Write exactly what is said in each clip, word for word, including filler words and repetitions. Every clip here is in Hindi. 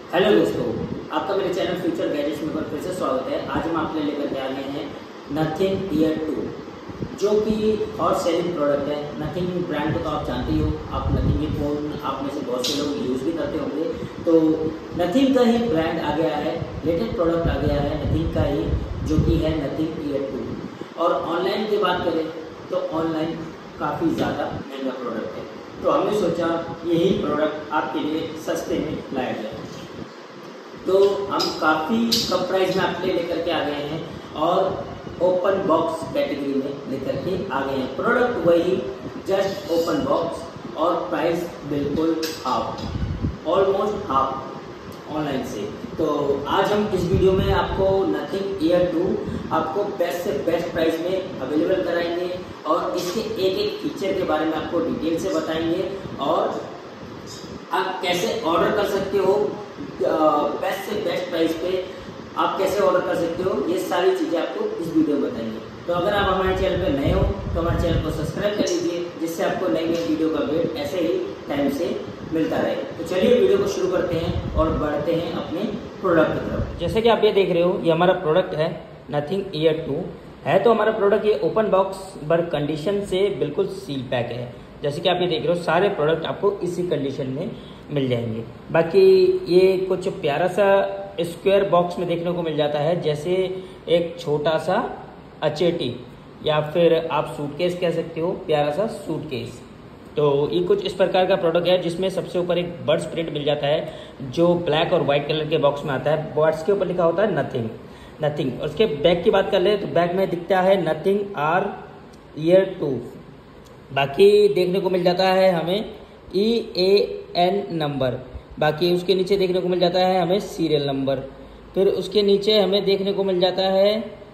हेलो दोस्तों, आपका मेरे चैनल फ्यूचर गैजेट्स में फिर से स्वागत है। आज हम आपके लिए लेकर के आ गए हैं नथिंग ईयर टू, जो कि हॉट सेलिंग प्रोडक्ट है। नथिंग ब्रांड को तो आप जानते ही हो, आप नथिंग के फ़ोन आप में से बहुत से लोग यूज़ भी करते होंगे। तो नथिंग का ही ब्रांड आ गया है, लेटेस्ट प्रोडक्ट आ गया है नथिंग का ही, जो कि है नथिंग ईयर टू। और ऑनलाइन की बात करें तो ऑनलाइन काफ़ी ज़्यादा महंगा प्रोडक्ट है, तो हमने सोचा यही प्रोडक्ट आपके लिए सस्ते में लाया जाए। तो हम काफ़ी कम प्राइस में आपके लिए लेकर के आ गए हैं और ओपन बॉक्स कैटेगरी में लेकर के आ गए हैं। प्रोडक्ट वही, जस्ट ओपन बॉक्स और प्राइस बिल्कुल हाफ, ऑलमोस्ट हाफ ऑनलाइन से। तो आज हम इस वीडियो में आपको नथिंग ईयर टू आपको बेस्ट से बेस्ट प्राइस में अवेलेबल कराएंगे और इसके एक एक फीचर के बारे में आपको डिटेल से बताएंगे और आप कैसे ऑर्डर कर सकते हो बेस्ट से बेस्ट प्राइस पे, आप कैसे ऑर्डर कर सकते हो, ये सारी चीज़ें आपको इस वीडियो में बताएंगे। तो अगर आप हमारे चैनल पे नए हो तो हमारे चैनल को सब्सक्राइब कर लीजिए, जिससे आपको नई नई वीडियो का अपडेट ऐसे ही टाइम से मिलता रहे। तो चलिए वीडियो को शुरू करते हैं और बढ़ते हैं अपने प्रोडक्ट की तरफ। जैसे कि आप ये देख रहे हो, ये हमारा प्रोडक्ट है नथिंग ईयर टू है। तो हमारा प्रोडक्ट ये ओपन बॉक्स बर कंडीशन से बिल्कुल सील पैक है। जैसे कि आप ये देख रहे हो, सारे प्रोडक्ट आपको इसी कंडीशन में मिल जाएंगे। बाकी ये कुछ प्यारा सा स्क्वायर बॉक्स में देखने को मिल जाता है, जैसे एक छोटा सा अचेटी या फिर आप सूटकेस कह सकते हो, प्यारा सा सूटकेस। तो ये कुछ इस प्रकार का प्रोडक्ट है, जिसमें सबसे ऊपर एक बर्ड्स प्रिंट मिल जाता है, जो ब्लैक और वाइट कलर के बॉक्स में आता है। बर्ड्स के ऊपर लिखा होता है नथिंग नथिंग और उसके बैक की बात कर ले तो बैक में दिखता है नथिंग आर ईयर टू। बाकी देखने को मिल जाता है हमें ई ए एन नंबर, बाकी उसके नीचे देखने को मिल जाता है हमें सीरियल नंबर। फिर उसके नीचे हमें देखने को मिल जाता है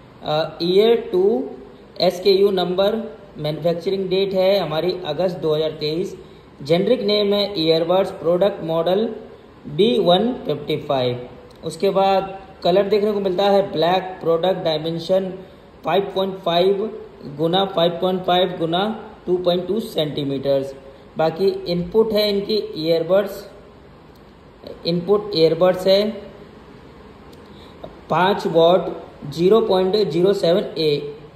ear two S K U number. Manufacturing date है हमारी अगस्त दो हज़ार तेईस। जेनरिक नेम है earbuds, product model B one fifty five. उसके बाद कलर देखने को मिलता है black, product dimension five point five गुना फाइव पॉइंट फाइव गुना टू पॉइंट टू सेंटीमीटर्स। बाकी इनपुट है इनकी ईयरबड्स, इनपुट ईयरबड्स है पाँच watt zero point zero seven A.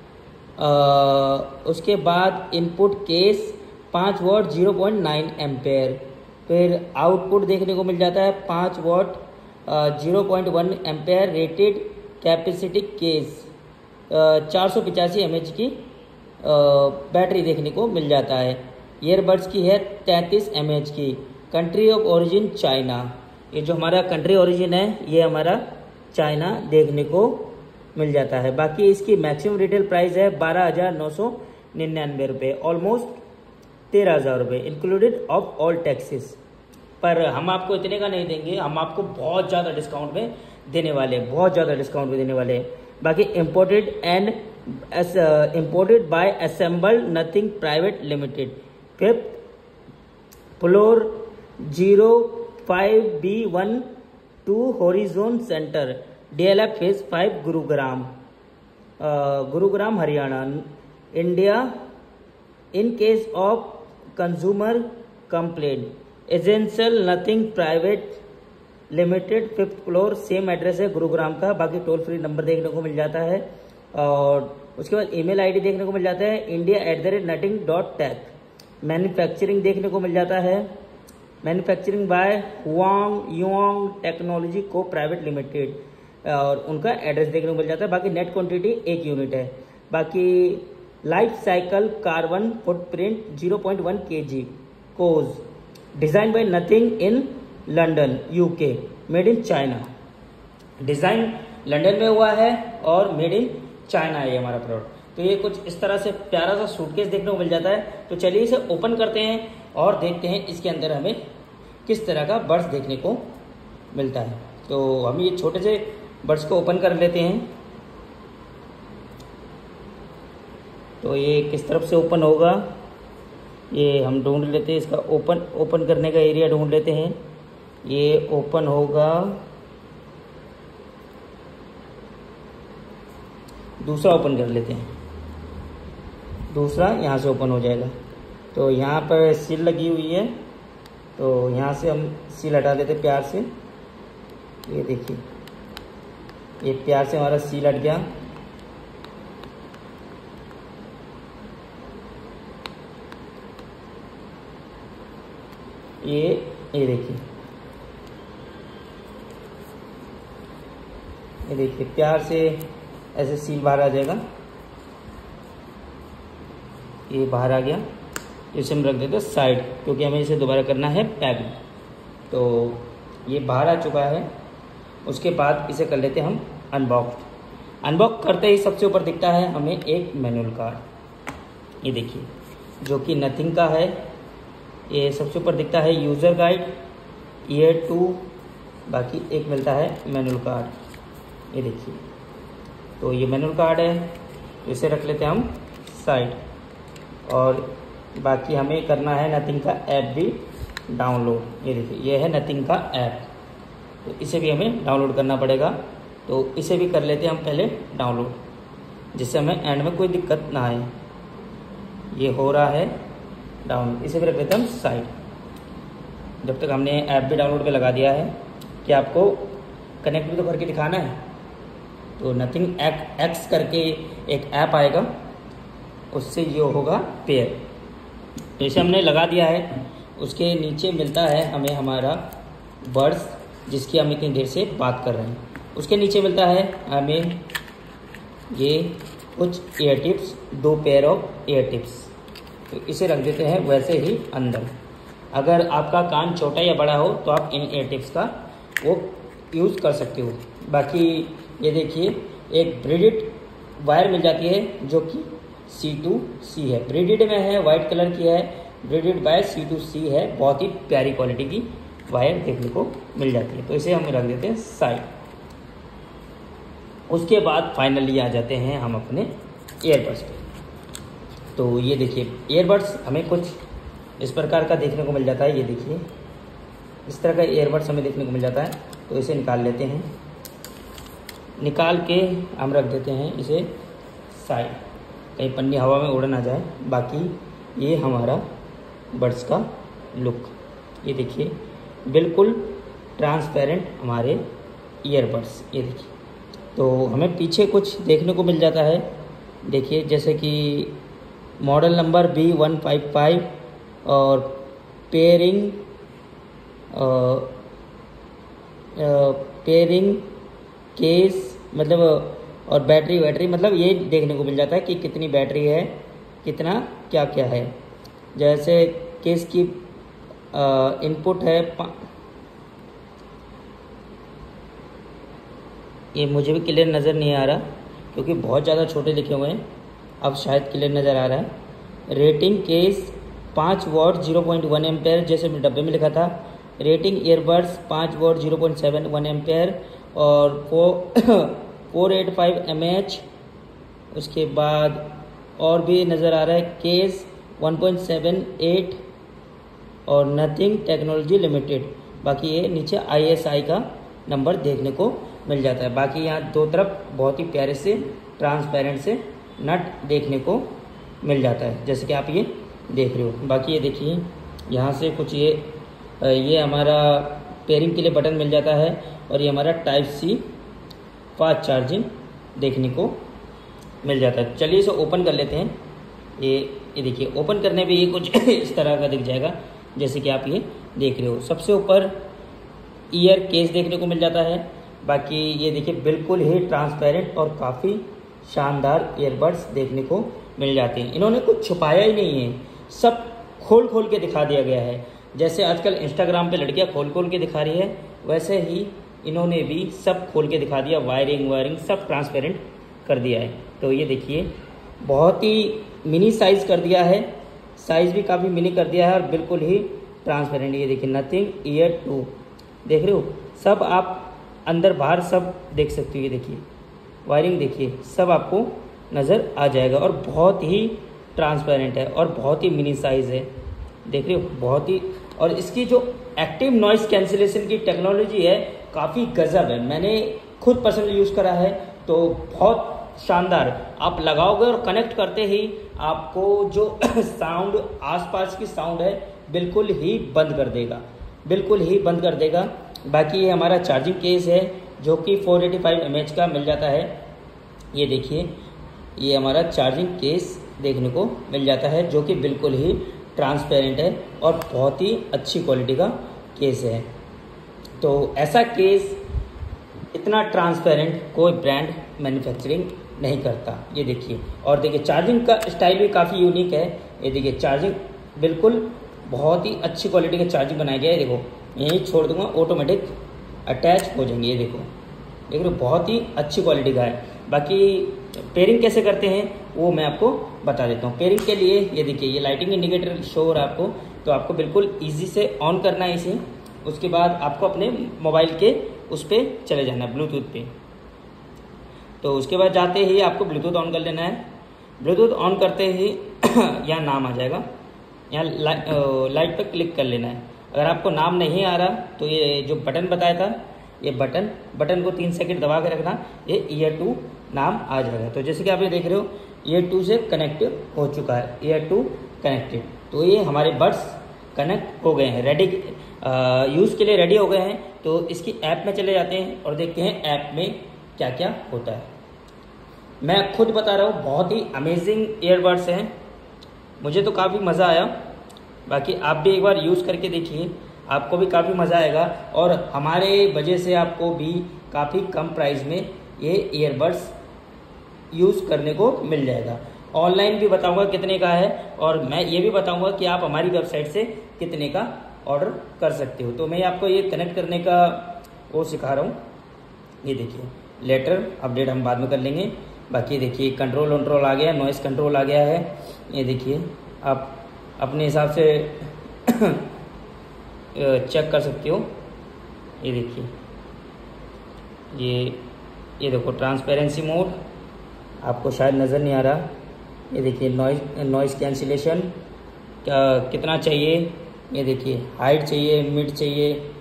उसके बाद इनपुट केस पाँच watt zero point nine ampere. फिर आउटपुट देखने को मिल जाता है पाँच watt zero point one ampere. Rated capacity case चार सौ पचासी एम एच की बैटरी देखने को मिल जाता है। ईयरबड्स की है तैंतीस एम एच की। कंट्री ऑफ ओरिजिन चाइना, ये जो हमारा कंट्री ओरिजिन है ये हमारा चाइना देखने को मिल जाता है। बाकी इसकी मैक्सिमम रिटेल प्राइस है बारह हज़ार नौ सौ निन्यानवे रुपये, ऑलमोस्ट तेरह हज़ार रुपये इंक्लूडेड ऑफ ऑल टैक्सेस। पर हम आपको इतने का नहीं देंगे, हम आपको बहुत ज़्यादा डिस्काउंट में देने वाले हैं, बहुत ज़्यादा डिस्काउंट में देने वाले हैं। बाकी imported and imported by assembled Nothing private limited, fifth floor zero five B one two horizon centre, D L F phase five, Gurugram Gurugram Haryana, India. In case of consumer complaint, एजेंशियल Nothing private limited, fifth floor, same address है गुरुग्राम का। बाकी टोल फ्री नंबर देखने को मिल जाता है और उसके बाद ईमेल आईडी देखने को मिल जाता है India at the rate Nothing dot tech. Manufacturing देखने को मिल जाता है manufacturing by Huang Yuang technology co private limited और उनका एड्रेस देखने को मिल जाता है। बाकी नेट क्वांटिटी एक यूनिट है। बाकी life cycle carbon footprint zero point one K G कोज, design by Nothing in London UK, made in China. Design London में हुआ है और मेड इन चाइना है ये हमारा प्रोडक्ट। तो ये कुछ इस तरह से प्यारा सा सूटकेस देखने को मिल जाता है। तो चलिए इसे ओपन करते हैं और देखते हैं इसके अंदर हमें किस तरह का बर्ड्स देखने को मिलता है। तो हम ये छोटे से बर्ड्स को ओपन कर लेते हैं। तो ये किस तरफ से ओपन होगा ये हम ढूंढ लेते हैं, इसका ओपन ओपन करने का एरिया ढूंढ लेते हैं। ये ओपन होगा, दूसरा ओपन कर लेते हैं, दूसरा यहाँ से ओपन हो जाएगा। तो यहाँ पर सील लगी हुई है, तो यहाँ से हम सील हटा देते प्यार से। ये देखिए, ये प्यार से हमारा सील हट गया। ये ये देखिए, ये देखिए प्यार से ऐसे सील बाहर आ जाएगा। ये बाहर आ गया, इसे हम रख देते हैं साइड, क्योंकि हमें इसे दोबारा करना है पैक। तो ये बाहर आ चुका है। उसके बाद इसे कर लेते हैं हम अनबॉक्स। अनबॉक्स करते ही सबसे ऊपर दिखता है हमें एक मैनुअल कार्ड, ये देखिए, जो कि नथिंग का है। ये सबसे ऊपर दिखता है यूज़र गाइड, ईयर टू, बाकी एक मिलता है मैनुअल कार्ड, ये देखिए। तो ये मैनुअल कार्ड है, तो इसे रख लेते हैं हम साइड। और बाकी हमें करना है नथिंग का ऐप भी डाउनलोड। ये देखिए, ये है नथिंग का ऐप, तो इसे भी हमें डाउनलोड करना पड़ेगा। तो इसे भी कर लेते हैं हम पहले डाउनलोड, जिससे हमें एंड में कोई दिक्कत ना आए। ये हो रहा है डाउनलोड, इसे भी रख लेते हैं हम साइड। जब तक हमने ऐप भी डाउनलोड पे लगा दिया है, कि आपको कनेक्ट भी तो करके दिखाना है। तो नथिंग एक्स करके एक ऐप आएगा, उससे ये होगा पेयर। तो इसे हमने लगा दिया है। उसके नीचे मिलता है हमें हमारा बड्स, जिसकी हम इतनी देर से बात कर रहे हैं। उसके नीचे मिलता है हमें ये कुछ ईयर टिप्स, दो पेयर ऑफ ईयर टिप्स। तो इसे रख देते हैं वैसे ही अंदर। अगर आपका कान छोटा या बड़ा हो तो आप इन ईयर टिप्स का वो यूज़ कर सकते हो। बाकी ये देखिए, एक ब्रेडेड वायर मिल जाती है, जो कि सी टू सी है, ब्रेडेड में है, वाइट कलर की है, braided by C to C है। बहुत ही प्यारी क्वालिटी की वायर देखने को मिल जाती है। तो इसे हम रख देते हैं साइड। उसके बाद फाइनली आ जाते हैं हम अपने ईयरबड्स पे। तो ये देखिए, ईयरबड्स हमें कुछ इस प्रकार का देखने को मिल जाता है। ये देखिए, इस तरह का ईयरबड्स हमें देखने को मिल जाता है। तो इसे निकाल लेते हैं, निकाल के हम रख देते हैं इसे साइड, कहीं पन्नी हवा में उड़ ना जाए। बाकी ये हमारा बड्स का लुक, ये देखिए, बिल्कुल ट्रांसपेरेंट हमारे ईयरबड्स, ये देखिए। तो हमें पीछे कुछ देखने को मिल जाता है, देखिए, जैसे कि model number B one five five और पेयरिंग पेयरिंग केस, मतलब, और बैटरी बैटरी मतलब ये देखने को मिल जाता है कि कितनी बैटरी है, कितना क्या क्या है। जैसे केस की इनपुट है, ये मुझे भी क्लियर नज़र नहीं आ रहा क्योंकि बहुत ज़्यादा छोटे लिखे हुए हैं। अब शायद क्लियर नज़र आ रहा है। रेटिंग केस पाँच watt zero point one ampere, जैसे डब्बे में लिखा था। रेटिंग ईयरबड्स पाँच watt zero point seven one ampere और four four eight five M H. उसके बाद और भी नज़र आ रहा है case one point seven eight और नथिंग टेक्नोलॉजी लिमिटेड। बाकी ये नीचे आई एस आई का नंबर देखने को मिल जाता है। बाकी यहाँ दो तरफ बहुत ही प्यारे से ट्रांसपेरेंट से नट देखने को मिल जाता है, जैसे कि आप ये देख रहे हो। बाकी ये देखिए, यहाँ से कुछ ये ये हमारा पेयरिंग के लिए बटन मिल जाता है और ये हमारा टाइप सी फास्ट चार्जिंग देखने को मिल जाता है। चलिए इसे ओपन कर लेते हैं। ये ये देखिए, ओपन करने पे ये कुछ इस तरह का दिख जाएगा, जैसे कि आप ये देख रहे हो। सबसे ऊपर ईयर केस देखने को मिल जाता है। बाकी ये देखिए, बिल्कुल ही ट्रांसपेरेंट और काफ़ी शानदार ईयरबड्स देखने को मिल जाते हैं। इन्होंने कुछ छुपाया ही नहीं है, सब खोल खोल के दिखा दिया गया है। जैसे आजकल इंस्टाग्राम पे लड़कियां खोल खोल के दिखा रही है, वैसे ही इन्होंने भी सब खोल के दिखा दिया। वायरिंग वायरिंग सब ट्रांसपेरेंट कर दिया है। तो ये देखिए, बहुत ही मिनी साइज़ कर दिया है, साइज़ भी काफ़ी मिनी कर दिया है और बिल्कुल ही ट्रांसपेरेंट। ये देखिए, नथिंग ईयर टू देख रहे हो, सब आप अंदर बाहर सब देख सकते हो। ये देखिए, वायरिंग देखिए, सब आपको नज़र आ जाएगा और बहुत ही ट्रांसपेरेंट है और बहुत ही मिनी साइज़ है, देख रहे हो, बहुत ही। और इसकी जो एक्टिव नॉइस कैंसिलेशन की टेक्नोलॉजी है, काफ़ी गजब है। मैंने खुद पर्सनली यूज़ करा है, तो बहुत शानदार। आप लगाओगे और कनेक्ट करते ही आपको जो साउंड, आसपास की साउंड है, बिल्कुल ही बंद कर देगा, बिल्कुल ही बंद कर देगा। बाकी ये हमारा चार्जिंग केस है जो कि four eighty five M H का मिल जाता है। ये देखिए, ये हमारा चार्जिंग केस देखने को मिल जाता है जो कि बिल्कुल ही ट्रांसपेरेंट है और बहुत ही अच्छी क्वालिटी का केस है। तो ऐसा केस इतना ट्रांसपेरेंट कोई ब्रांड मैन्युफैक्चरिंग नहीं करता। ये देखिए, और देखिए चार्जिंग का स्टाइल भी काफ़ी यूनिक है। ये देखिए चार्जिंग बिल्कुल बहुत ही अच्छी क्वालिटी का चार्जिंग बनाया गया है। देखो यहीं छोड़ दूंगा, ऑटोमेटिक अटैच हो जाएंगे। ये देखो देख रहे हो, बहुत ही अच्छी क्वालिटी का है। बाकी पेयरिंग कैसे करते हैं वो मैं आपको बता देता हूँ। पेयरिंग के लिए ये देखिए, ये लाइटिंग इंडिकेटर शो हो रहा है आपको, तो आपको बिल्कुल ईजी से ऑन करना है इसे। उसके बाद आपको अपने मोबाइल के उस पर चले जाना है, ब्लूटूथ पे। तो उसके बाद जाते ही आपको ब्लूटूथ ऑन कर लेना है। ब्लूटूथ ऑन करते ही यहाँ नाम आ जाएगा, यहाँ लाइट लाइट पर क्लिक कर लेना है। अगर आपको नाम नहीं आ रहा तो ये जो बटन बताया था, ये बटन बटन को तीन सेकंड दबा के रखना, ये ईयर टू नाम आ जाएगा। तो जैसे कि आप ये देख रहे हो, ईयर टू से कनेक्ट हो चुका है, ईयर टू कनेक्टेड। तो ये हमारे बड्स कनेक्ट हो गए हैं, रेडी यूज़ के लिए रेडी हो गए हैं। तो इसकी ऐप में चले जाते हैं और देखते हैं ऐप में क्या क्या होता है। मैं खुद बता रहा हूँ, बहुत ही अमेजिंग ईयरबड्स हैं, मुझे तो काफ़ी मज़ा आया। बाकी आप भी एक बार यूज़ करके देखिए, आपको भी काफ़ी मज़ा आएगा और हमारे वजह से आपको भी काफ़ी कम प्राइस में ये ईयरबड्स यूज़ करने को मिल जाएगा। ऑनलाइन भी बताऊंगा कितने का है, और मैं ये भी बताऊंगा कि आप हमारी वेबसाइट से कितने का ऑर्डर कर सकते हो। तो मैं आपको ये कनेक्ट करने का वो सिखा रहा हूँ। ये देखिए, लेटर अपडेट हम बाद में कर लेंगे। बाकी देखिए कंट्रोल वंट्रोल आ गया, नॉइस कंट्रोल आ गया है। ये देखिए, आप अपने हिसाब से चेक कर सकते हो। ये देखिए, ये ये देखो ट्रांसपेरेंसी मोड, आपको शायद नज़र नहीं आ रहा। ये देखिए नॉइस नॉइस कैंसिलेशन कितना चाहिए। ये देखिए हाइट चाहिए, मिड चाहिए,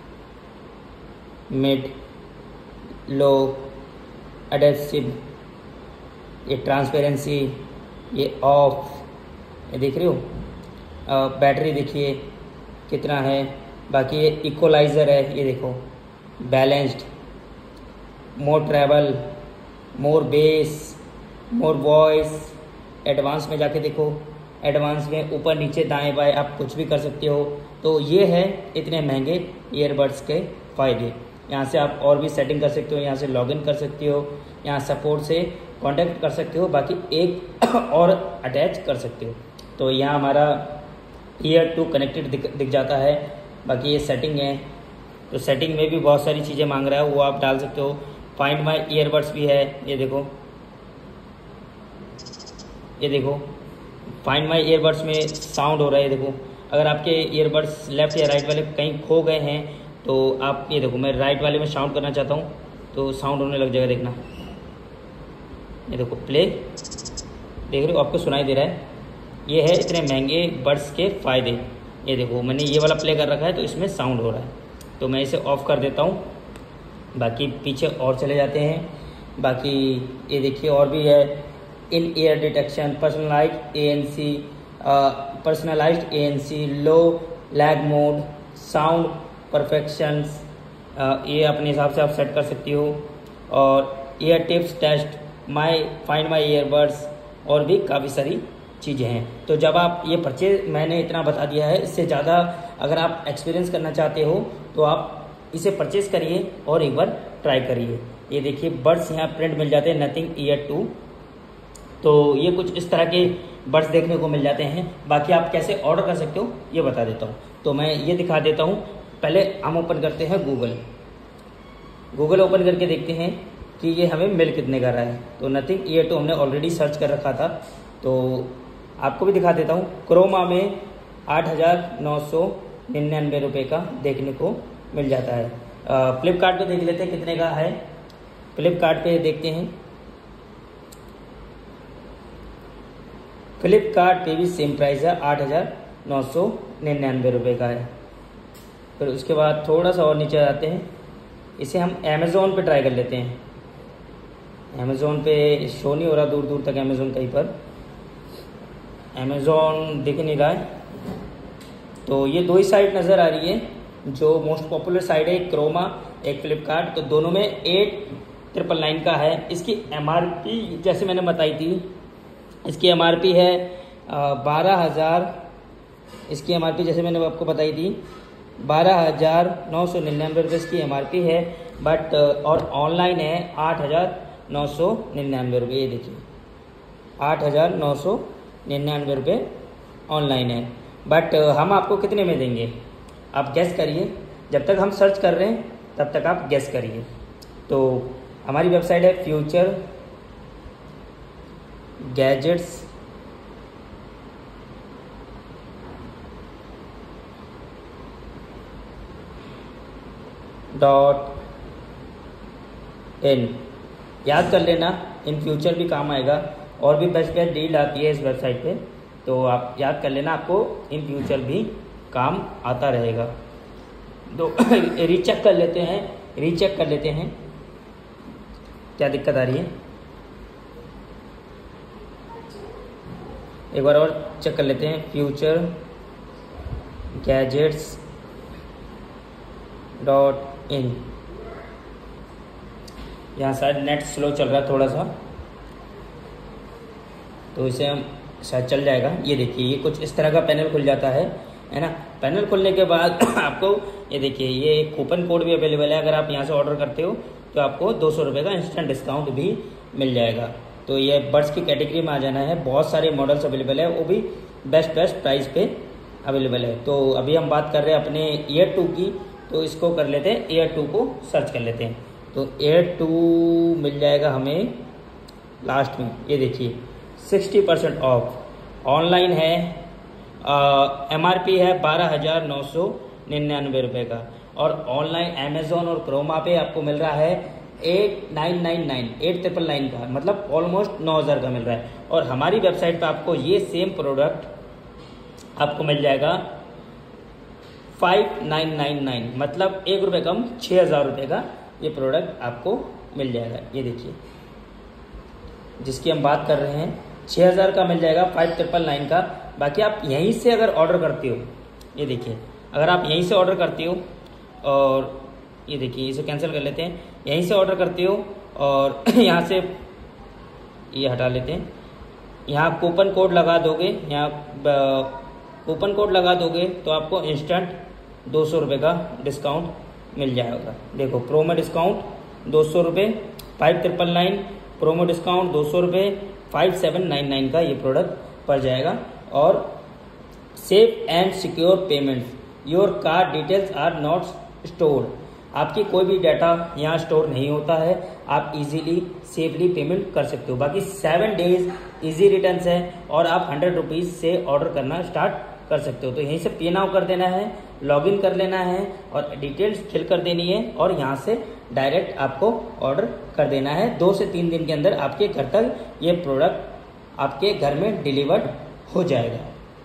मिड, लो, एडेसिव, ये ट्रांसपेरेंसी, ये ऑफ, ये देख रहे हो। बैटरी देखिए कितना है। बाकी ये इक्वलाइज़र है, ये देखो, balanced, more treble, more bass, more voice. Advance में जाके देखो, एडवांस में ऊपर नीचे दाएं बाएं आप कुछ भी कर सकते हो। तो ये है इतने महंगे ईयरबड्स के फ़ायदे। यहाँ से आप और भी सेटिंग कर सकते हो, यहाँ से लॉगिन कर सकते हो, यहाँ सपोर्ट से कांटेक्ट कर सकते हो, बाकी एक और अटैच कर सकते हो। तो यहाँ हमारा ईयर टू कनेक्टेड दिख, दिख जाता है। बाकी ये सेटिंग है, तो सेटिंग में भी बहुत सारी चीज़ें मांग रहा है, वो आप डाल सकते हो। फाइंड माई ईयरबड्स भी है, ये देखो, ये देखो फाइंड माई ईयरबड्स में साउंड हो रहा है। ये देखो, अगर आपके ईयरबड्स लेफ्ट या राइट वाले कहीं खो गए हैं तो आप ये देखो, मैं राइट वाले में साउंड करना चाहता हूँ तो साउंड होने लग जाएगा, देखना। ये देखो प्ले, देख रहे हो, आपको सुनाई दे रहा है। ये है इतने महंगे बड्स के फ़ायदे। ये देखो मैंने ये वाला प्ले कर रखा है तो इसमें साउंड हो रहा है, तो मैं इसे ऑफ़ कर देता हूँ। बाकी पीछे और चले जाते हैं। बाकी ये देखिए और भी है, in ear detection, personalised A N C, personalised A N C, low lag mode, sound perfections, ये अपने हिसाब से आप सेट कर सकती हो। और ear tips test, my find my earbuds, और भी काफ़ी सारी चीज़ें हैं। तो जब आप ये परचेज, मैंने इतना बता दिया है, इससे ज़्यादा अगर आप एक्सपीरियंस करना चाहते हो तो आप इसे परचेज करिए और एक बार ट्राई करिए। ये देखिए बड्स यहाँ प्रिंट मिल जाते हैं, नथिंग ईयर टू। तो ये कुछ इस तरह के बड्स देखने को मिल जाते हैं। बाकी आप कैसे ऑर्डर कर सकते हो ये बता देता हूँ। तो मैं ये दिखा देता हूँ। पहले हम ओपन करते हैं गूगल। गूगल ओपन करके देखते हैं कि ये हमें मिल कितने का रहा है। तो नथिंग ईयर टू हमने ऑलरेडी सर्च कर रखा था, तो आपको भी दिखा देता हूँ। क्रोमा में आठ हज़ार नौ सौ निन्यानवे रुपये का देखने को मिल जाता है। फ्लिपकार्ट पे देख लेते हैं कितने का है। फ्लिपकार्ट पे देखते हैं, फ्लिपकार्ट पे भी सेम प्राइस है, आठ हज़ार नौ सौ निन्यानवे रुपये का है। फिर उसके बाद थोड़ा सा और नीचे आते हैं, इसे हम अमेज़ोन पे ट्राई कर लेते हैं। अमेज़ोन पे शो नहीं हो रहा दूर दूर तक, अमेज़ोन कहीं पर अमेज़ोन दिख नहीं रहा है। तो ये दो ही साइट नज़र आ रही है, जो मोस्ट पॉपुलर साइट है, एक क्रोमा एक फ्लिपकार्ट, तो दोनों में एट ट्रिपल नाइन का है। इसकी एमआरपी जैसे मैंने बताई थी, इसकी एमआरपी है बारह हज़ार इसकी एमआरपी जैसे मैंने आपको बताई थी बारह हज़ार नौ सौ निन्यानवे रुपये इसकी एमआरपी है, बट और ऑनलाइन है आठ हज़ार नौ सौ निन्यानवे रुपये। ये देखिए आठ हज़ार नौ सौ निन्यानवे रुपये ऑनलाइन है, बट हम आपको कितने में देंगे आप गैस करिए। जब तक हम सर्च कर रहे हैं तब तक आप गैस करिए। तो हमारी वेबसाइट है फ्यूचर गैजेट्स डॉट इन, याद कर लेना, इन फ्यूचर भी काम आएगा। और भी बेस्ट बेस्ट डील आती है इस वेबसाइट पे, तो आप याद कर लेना, आपको इन फ्यूचर भी काम आता रहेगा। तो रीचेक कर लेते हैं रीचेक कर लेते हैं क्या दिक्कत आ रही है, एक बार और चेक कर लेते हैं। फ्यूचर गैजेट्स डॉट इन, यहाँ शायद नेट स्लो चल रहा है थोड़ा सा, तो इसे हम शायद चल जाएगा। ये देखिए ये कुछ इस तरह का पैनल खुल जाता है है ना। पैनल खुलने के बाद आपको ये देखिए ये कूपन कोड भी अवेलेबल है। अगर आप यहाँ से ऑर्डर करते हो तो आपको दो सौ रुपये का इंस्टेंट डिस्काउंट भी मिल जाएगा। तो ये बड्स की कैटेगरी में आ जाना है। बहुत सारे मॉडल्स अवेलेबल है, वो भी बेस्ट बेस्ट प्राइस पे अवेलेबल है। तो अभी हम बात कर रहे हैं अपने ईयर टू की, तो इसको कर लेते हैं, ईयर टू को सर्च कर लेते हैं। तो ईयर टू मिल जाएगा हमें लास्ट में, ये देखिए सिक्सटी परसेंट ऑफ, ऑनलाइन है, एम आर पी है बारह हज़ार नौ सौ निन्यानवे रुपये का, और ऑनलाइन अमेजोन और क्रोमा पे आपको मिल रहा है eight nine nine nine eight triple nine का, मतलब ऑलमोस्ट नौ हज़ार का मिल रहा है। और हमारी वेबसाइट पे आपको ये सेम प्रोडक्ट आपको मिल जाएगा फाइव नाइन नाइन नाइन, मतलब एक रुपये कम छः हज़ार रुपये का ये प्रोडक्ट आपको मिल जाएगा। ये देखिए जिसकी हम बात कर रहे हैं छः हज़ार का मिल जाएगा, फाइव ट्रिपल नाइन का। बाकी आप यहीं से अगर ऑर्डर करते हो, ये देखिए अगर आप यहीं से ऑर्डर करते हो, और ये देखिए इसे कैंसिल कर लेते हैं, यहीं से ऑर्डर करते हो और यहाँ से ये हटा लेते हैं, यहाँ कूपन कोड लगा दोगे, यहाँ कूपन कोड लगा दोगे तो आपको इंस्टेंट दो सौ रुपये का डिस्काउंट मिल जाएगा। देखो प्रोमो डिस्काउंट दो सौ रुपये, five triple nine promo discount दो सौ रुपये, फाइव सेवन नाइन नाइन का ये प्रोडक्ट पड़ जाएगा। और safe and secure payment, your card details are not stored, आपकी कोई भी डाटा यहाँ स्टोर नहीं होता है, आप इजीली सेफली पेमेंट कर सकते हो। बाकी सेवन डेज इजी रिटर्न्स है, और आप हंड्रेड रुपीज़ से ऑर्डर करना स्टार्ट कर सकते हो। तो यहीं से पे नाउ कर देना है, लॉगिन कर लेना है और डिटेल्स फिल कर देनी है, और यहाँ से डायरेक्ट आपको ऑर्डर कर देना है। दो से तीन दिन के अंदर आपके घर तक ये प्रोडक्ट आपके घर में डिलीवर्ड हो जाएगा।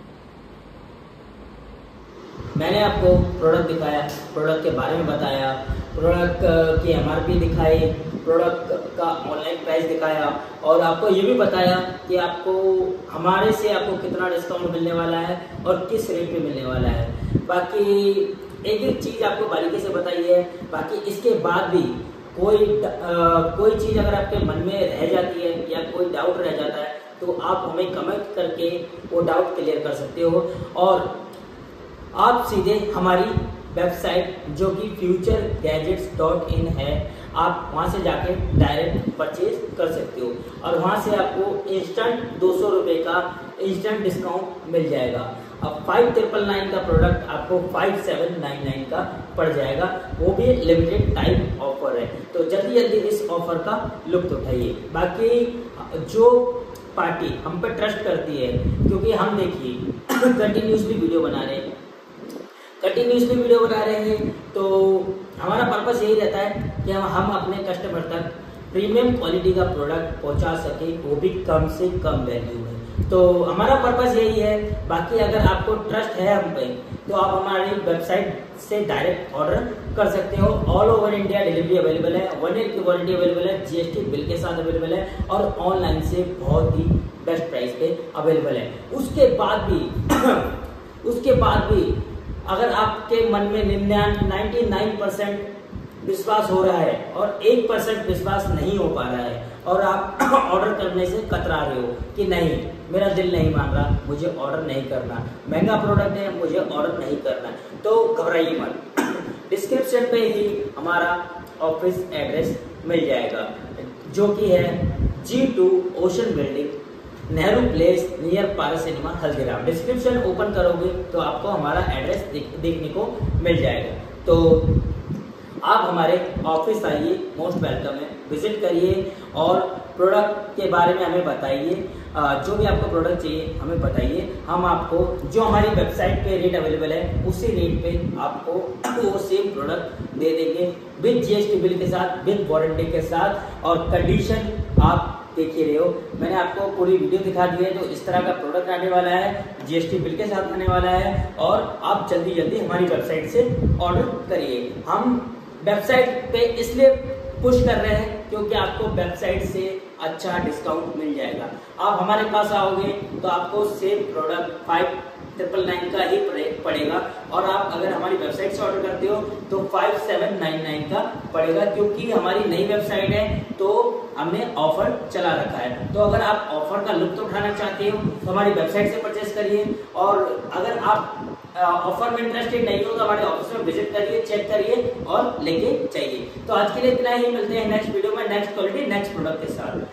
मैंने आपको प्रोडक्ट दिखाया, प्रोडक्ट के बारे में बताया, प्रोडक्ट की एमआरपी दिखाई, प्रोडक्ट का ऑनलाइन प्राइस दिखाया, और आपको ये भी बताया कि आपको हमारे से आपको कितना डिस्काउंट मिलने वाला है और किस रेट पे मिलने वाला है। बाकी एक एक चीज़ आपको बारीकी से बताई है। बाकी इसके बाद भी कोई आ, कोई चीज़ अगर आपके मन में रह जाती है या कोई डाउट रह जाता है तो आप हमें कमेंट करके वो डाउट क्लियर कर सकते हो, और आप सीधे हमारी वेबसाइट जो कि फ्यूचर गैजेट्स डॉट इन है, आप वहां से जाके डायरेक्ट परचेज कर सकते हो, और वहां से आपको इंस्टेंट दो सौ रुपये का इंस्टेंट डिस्काउंट मिल जाएगा। अब फाइव ट्रिपल नाइन का प्रोडक्ट आपको फाइव सेवन नाइन नाइन का पड़ जाएगा, वो भी लिमिटेड टाइम ऑफर है। तो जल्दी जल्दी इस ऑफर का लुत्फ उठाइए। बाकी जो पार्टी हम पे ट्रस्ट करती है, क्योंकि हम देखिए कंटिन्यूसली वीडियो बना रहे हैं कंटिन्यूसली वीडियो बना रहे हैं तो हमारा पर्पस यही रहता है कि हम हम अपने कस्टमर तक प्रीमियम क्वालिटी का प्रोडक्ट पहुंचा सके, वो भी कम से कम वैल्यू में। तो हमारा पर्पस यही है। बाकी अगर आपको ट्रस्ट है हम पे तो आप हमारी वेबसाइट से डायरेक्ट ऑर्डर कर सकते हो। All over India delivery available है, वन ईयर की वारंटी अवेलेबल है, जीएसटी बिल के साथ अवेलेबल है, और ऑनलाइन से बहुत ही बेस्ट प्राइस पे अवेलेबल है। उसके बाद भी उसके बाद भी अगर आपके मन में निन्यानवे नाइन परसेंट विश्वास हो रहा है और एक परसेंट विश्वास नहीं हो पा रहा है और आप ऑर्डर करने से कतरा रहे हो कि नहीं मेरा दिल नहीं मान रहा, मुझे ऑर्डर नहीं करना, महंगा प्रोडक्ट है मुझे ऑर्डर नहीं करना, तो घबराइए मत। डिस्क्रिप्शन पे ही हमारा ऑफिस एड्रेस मिल जाएगा जो कि है G two Ocean Building, Nehru Place, near Paras cinema, Haldiram. Description open करोगे तो आपको हमारा एड्रेस देख, देखने को मिल जाएगा। तो आप हमारे ऑफिस आइए, मोस्ट वेलकम है, विजिट करिए और प्रोडक्ट के बारे में हमें बताइए, जो भी आपको प्रोडक्ट चाहिए हमें बताइए। हम आपको जो हमारी वेबसाइट पे रेट अवेलेबल है उसी रेट पे आपको वो सेम प्रोडक्ट दे देंगे विद जीएसटी बिल के साथ, विद वारंटी के साथ। और कंडीशन आप देख ही रहे हो, मैंने आपको पूरी वीडियो दिखा दी है। तो इस तरह का प्रोडक्ट आने वाला है, जीएसटी बिल के साथ आने वाला है और आप जल्दी जल्दी हमारी वेबसाइट से ऑर्डर करिए। हम वेबसाइट पे इसलिए पुश कर रहे हैं क्योंकि आपको वेबसाइट से अच्छा डिस्काउंट मिल जाएगा। आप हमारे पास आओगे तो आपको same product five triple nine का ही पड़ेगा और आप अगर हमारी वेबसाइट से ऑर्डर करते हो तो फाइव सेवन नाइन नाइन का पड़ेगा, क्योंकि हमारी नई वेबसाइट है तो हमने ऑफर चला रखा है। तो अगर आप ऑफर का लुत्फ उठाना चाहते हो तो हमारी वेबसाइट से परचेस करिए, और अगर आप ऑफर में इंटरेस्टेड नहीं हो तो हमारे ऑफिस में विजिट करिए, चेक करिए और लेके चाहिए। तो आज के लिए इतना ही, मिलते हैं नेक्स्ट वीडियो में नेक्स्ट क्वालिटी नेक्स्ट प्रोडक्ट के साथ।